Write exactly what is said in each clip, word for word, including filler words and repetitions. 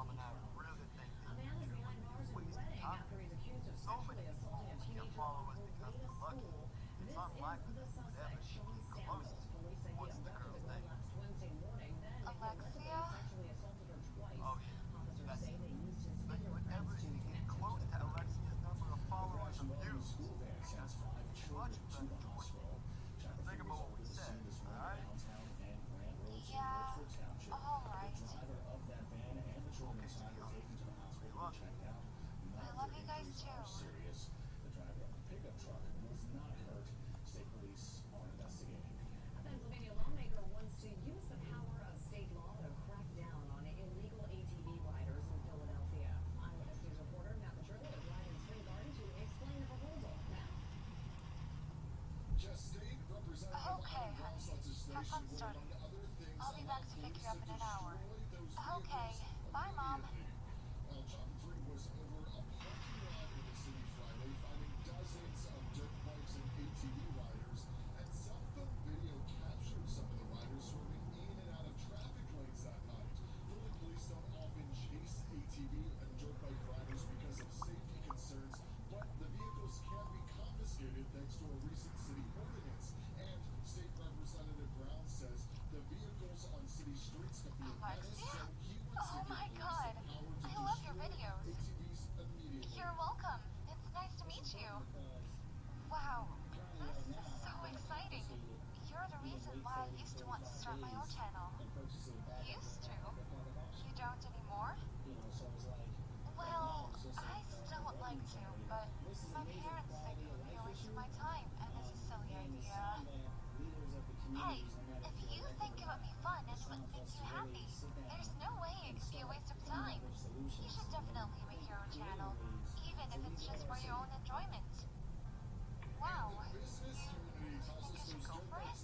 mom and I really think that you're wasting time. So many people only can follow us because we're lucky. It's unlikely we would ever even get close to what's the girl's name. Alexia? Oh yeah, that's it. So you would ever even get close to Alexia's number of followers or views. That's much better than what you think about what we said, alright? Yeah, alright. Okay, sweetheart. We love you. I love you guys too. The driver of the pickup truck was not hurt. State police are investigating. A Pennsylvania lawmaker wants to use the power of state law to crack down on illegal A T V riders in Philadelphia. Eyewitness News reporter Matt Petrillo is live in Spring Garden to explain the proposal. Matt. Just State Representative Okay, Adam honey. Gonsalves' Have fun station, starting. among other things, I'll be back to pick you up in an hour. Okay, vehicles bye, Mom. immediately. Well, Chopper three was over a parking lot in the city Friday, finding dozens of dirt bikes and A T V riders, and cell phone video captured some of the riders swerving in and out of traffic lanes that night. Philly police don't often chase A T V and dirt bike riders because of safety concerns, but the vehicles can be confiscated thanks to a recent city ordinance. And State Representative Brown says the vehicles on city streets can be a menace, Alexia? so he wants Oh to give my police God. the power to I love your destroy videos. A T Vs immediately. You're welcome. It's nice to meet you. Wow, this is so exciting. You're the reason why I used to want to start my own channel. Used to? You don't anymore? Well, I still would like to, but my parents think it would be a waste of my time, and it's a silly idea. Hey, if you think it would be fun and it would make you happy, there's no way it could be a waste of time. You should definitely make your own channel, even if it's just for your own enjoyment. Wow, do you think I should go for it?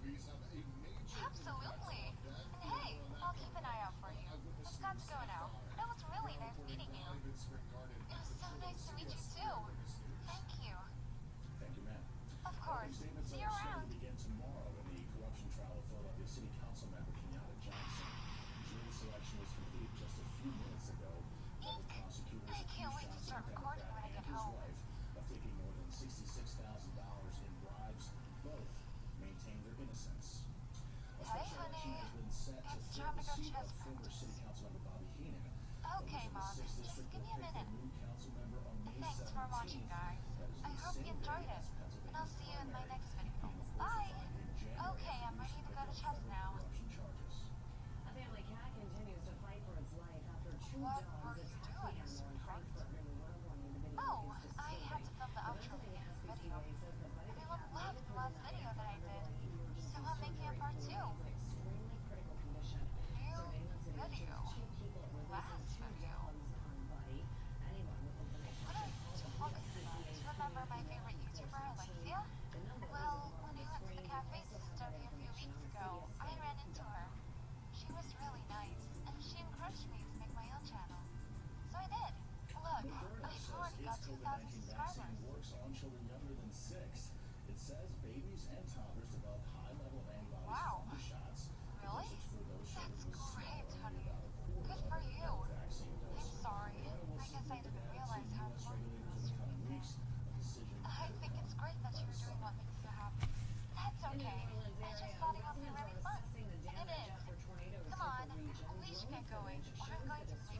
Absolutely. And hey, I'll keep an eye out for you. I've got to go now. It was really nice meeting you. It was so nice to meet you too. Thank you. Thank you, ma'am. Of course. Statements See you are scheduled around. to begin tomorrow in the corruption trial of Philadelphia City Council member Kenyatta Johnson. Jury selection was completed just a few minutes ago. Federal prosecutors I can't wait to accused start Johnson, recording when I Democrat, get and his home. wife of taking more than sixty-six thousand dollars in bribes. Both maintained their innocence. A Hey, special election honey. has been set to It's fill time the to go seat of chess former practice. City Council member Bobby Heenan. Okay, Voters in the Mom. sixth Just District give will me a pick their minute. new council member on May Thanks for watching, seventeenth. guys. That is I the hope you same enjoyed day it. as And Pennsylvania's I'll see you in my primary. next video. Being forced Bye. to find in January Okay, I'm ready to go to chess now. corruption charges. A family cat continues to fight for its life after two What dogs were you attacked doing, the animal in sweetheart? Frankfurt near Little Warning. The video Oh, is I had to disturbing. film the The outro resident of asked the P C video. A says the bite of the Everyone cat loved the last video that I did, so I'm making a part two. Remains in extremely critical condition. New Surveillance video video. shows two people releasing Last two video. dogs on Buddy. Anyone with information What are can you call the talking about? P C A Remember my favorite YouTuber, Alexia? The number Well, is when I went to the cafe to study a few weeks ago, I ran into her. She was really nice, and she encouraged me to make my own channel. So I did. Look, Moderna I've says already got its two COVID thousand nineteen subscribers. vaccine works on children younger than six. It says babies and toddlers develop high level of antibodies Wow. from the shots. The Really? dosage for those children That's was great, smaller, honey. only about a quarter Good of for a you. vaccine dose. I'm sorry. Moderna will I guess I submit didn't the data realize to how U S important regulators this in the was coming for weeks. A decision I should think it's come great that by you're the doing summer. what makes you happy. That's In the okay. New Orleans I just area, thought it would be residents really are fun. assessing the And it damage is. after tornadoes Come hit on, the region. we should Drone get going, footage or I'm shows going the to